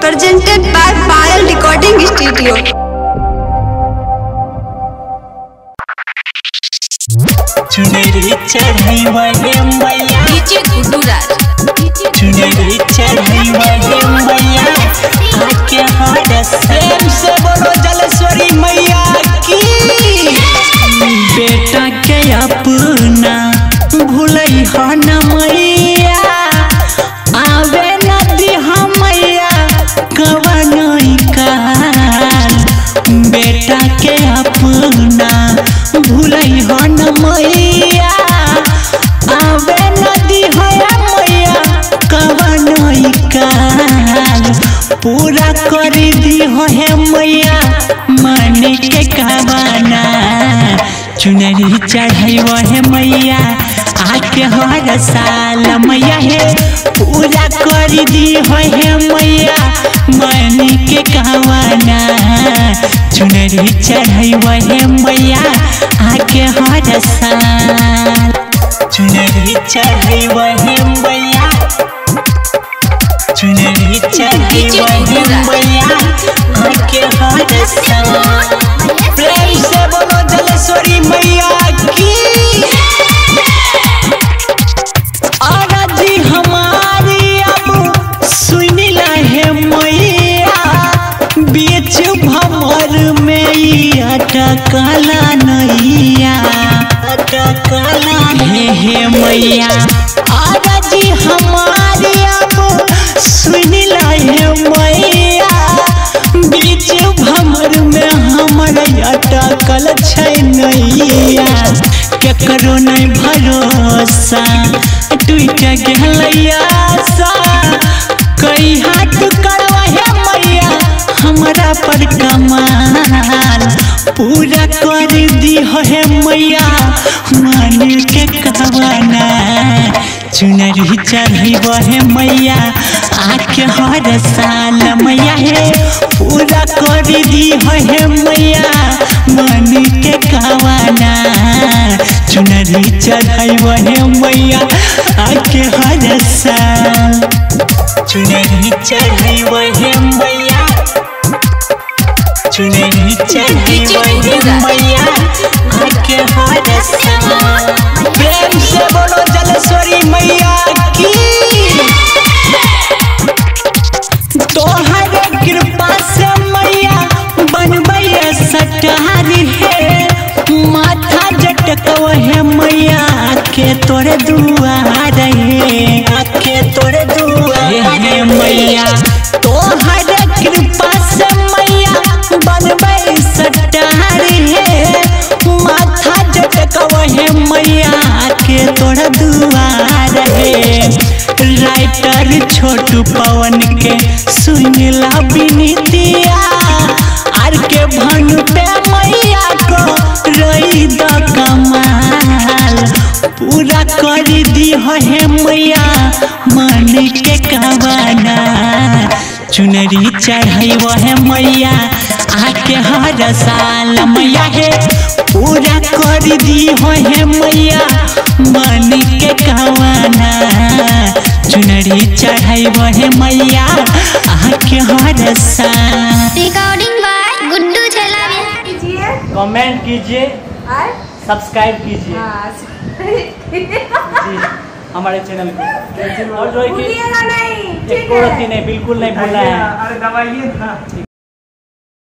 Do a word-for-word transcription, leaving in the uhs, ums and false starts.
presented by Payal Recording Studio. चुनरी चढ़ाई वाले मैया डीजे गुड्डू राज चुनरी चढ़ाई वाले मैया आके हर सेम से बोलो जलेश्वरी मैया की। बेटा के अपना भूलई हो न मैया आवे नदी हम मैया कवनई काल। बेटा के अपना भूलई हो न मैया आवे नदी हो मैया कवनई काल। पूरा कर दी हो है मैया मन के कवाना चुनरी चढ़ाई वो है मैया आके हर साल मैया है। पूरा कर दी हो है मैया मन के कवाना चुनरी चढ़ाई वो है मैया आके हर साल। चुनरी चढ़ाई वो है मैया चुनरी चढ़ाई वो है मैया आके हर साल। प्रेम से बोलो जलेश्वरी मैया की। आरती हमारी अब सुन है मैया बीच भंवर में अटकला नैया अटकला हे हे मैया। आरती हमारी अब सुन है मैया बीच भंवर में हमर अटकल छै नैया। केकरो नहीं भरोसा टूट गलैया सा कई हाथ करवा है मैया हमरा पर कमाल। पूरा कर दी है मैया मन के कवाना चुनरी चढ़ी है मैया आके हर साल मैया है। पूरा कर दी है मैया मन के कवाना चुनरी चढ़ाई है मैया आके हर साल। चुनरी चढ़ाई है मैया चुनरी चढ़ाई है मैया आके हर साल। प्रेम से बोलो जलेश्वरी मैया की। तोहरे कृपा से मैया बनबैया सटारी है माथा जटकव है मैया आके तोरे दुआर है आके तोरे दुआर है मैया। तोहरे कृपा से मैया बनबै सटारी है माथा जटकव है मैया आके तोरे दुआर है। राइटर छोटू पवन के सुनला बिनतिया आर के भानु पे मैया को रही द कमाल। पूरा कर दी है मैया मन के कवाना चुनरी चढ़ाई है मैया आके हर साल मैया है। पूरा कर दी है मैया मन के कवाना चुनरी चढ़ाई है मैया आके हर साल। Recording by Guddu Chhelaviya. Comment कीजिए सब्सक्राइब कीजिए हमारे चैनल को और जो है कि नहीं बिल्कुल नहीं भूलना है। अरे दबाइए ना।